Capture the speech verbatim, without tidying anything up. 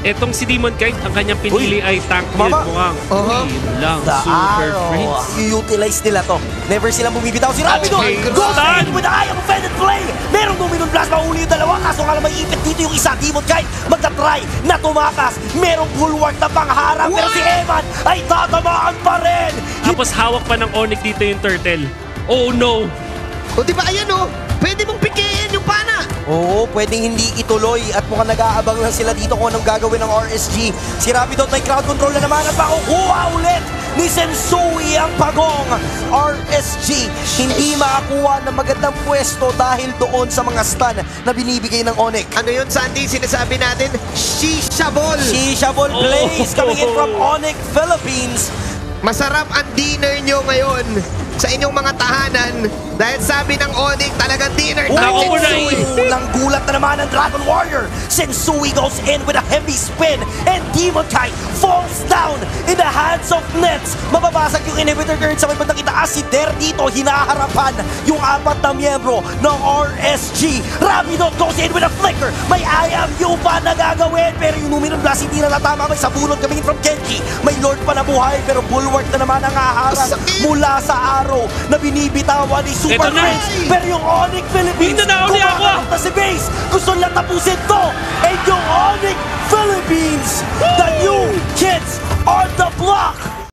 Etong si Demon Knight, ang kanyang pinili ay tank build. Mama. Mukhang, Uh-huh. uy, yun lang. The Super arrow. friends. I-utilize nila to. Never silang bumibitaw. Si Rapido Okay, goes stun. in with the eye of offended play. Merong Dominant Blast. Mahuli yung dalawa. Kaso nga lang may ipit dito yung isa. Demon Knight magta-try na tumakas. Merong bulwark na pangharap. Pero si Evan ay tatamaan pa rin. Tapos hawak pa ng Onyx dito yung turtle. Oh no! O di ba, ayan o, pwede mong pikein yung pana. Oo, pwedeng hindi ituloy at mukhang nag-aabang lang sila dito kung anong gagawin ng R S G. Si Rapidot may crowd control na naman at makukuha ulit ni Sensui ang pagong. R S G hindi makakuha ng magandang pwesto dahil doon sa mga stun na binibigay ng Onyx. Ano yun, Sandy, sinasabi natin? Shisha ball. Shisha Ball Oh. plays coming in from Onyx Philippines. Masarap ang dinner nyo ngayon sa inyong mga tahanan dahil sabi ng Onyx talagang dinner Nako time. mo na Sensui. eh. Nang gulat na naman ang Dragon Warrior. Sensui goes in with a heavy spin and Demon Knight falls down in the hands of Nets. Mababasag yung inhibitor current sa may bandang itaas. Si Der dito hinaharapan yung apat na miyembro ng R S G. Rapidot goes in with a flicker. May I am you pa na gagawin pero yung Luminous Blast hindi na natama. May sabulot coming in from Genji. May Lord pa na buhay pero bulwark na naman ang haharang Sakit. mula sa araw na binibitawan ni Super Eto na. Friends. Pero yung Onyx Philippines, Hindi na uli ako. kumakarap na si Base. Gusto lang tapusin to. And yung Onyx Philippines, the new kids on the block.